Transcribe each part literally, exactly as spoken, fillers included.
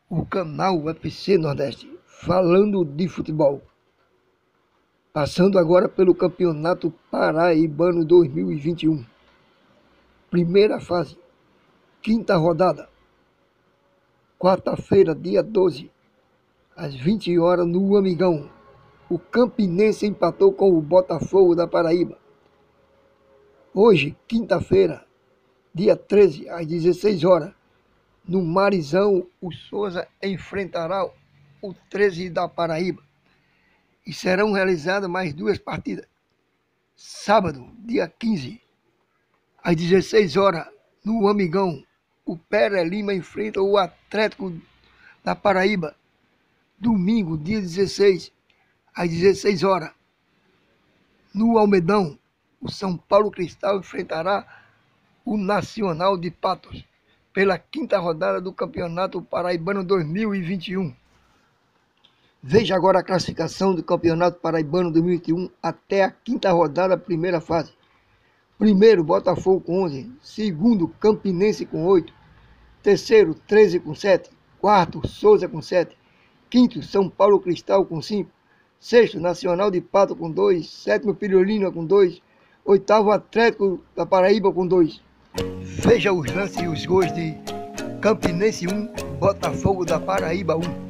o canal U F C Nordeste, falando de futebol. Passando agora pelo Campeonato Paraibano dois mil e vinte e um. Primeira fase, quinta rodada. Quarta-feira, dia doze, às vinte horas, no Amigão. O Campinense empatou com o Botafogo da Paraíba. Hoje, quinta-feira, dia treze, às dezesseis horas, no Marizão, o Souza enfrentará o treze da Paraíba. E serão realizadas mais duas partidas. Sábado, dia quinze, às dezesseis horas, no Amigão, o Pere Lima enfrenta o Atlético da Paraíba. Domingo, dia dezesseis, às dezesseis horas, no Almedão, o São Paulo Cristal enfrentará o Nacional de Patos pela quinta rodada do Campeonato Paraibano dois mil e vinte e um. Veja agora a classificação do Campeonato Paraibano dois mil e vinte e um até a quinta rodada, primeira fase. Primeiro, Botafogo com onze. Segundo, Campinense com oito. Terceiro, treze com sete. Quarto, Souza com sete. Quinto, São Paulo Cristal com cinco. Sexto, Nacional de Pato com dois. Sétimo, Pirolina com dois. Oitavo, Atlético da Paraíba com dois. Veja os lances e os gols de Campinense um, Botafogo da Paraíba um.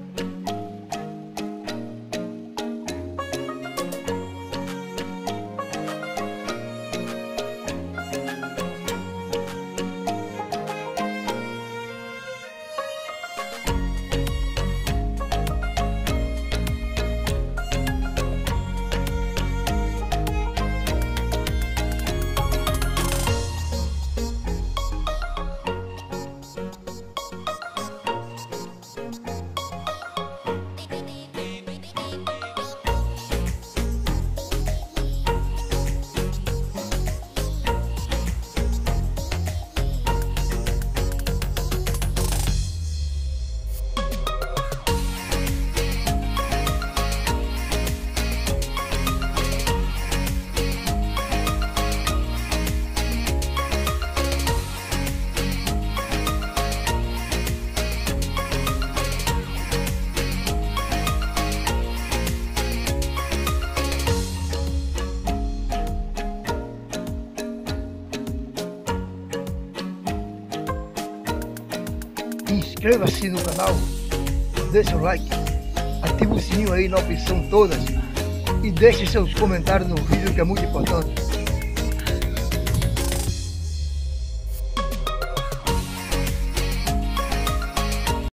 Inscreva-se no canal, deixe o like, ative o sininho aí na opção todas e deixe seus comentários no vídeo, que é muito importante.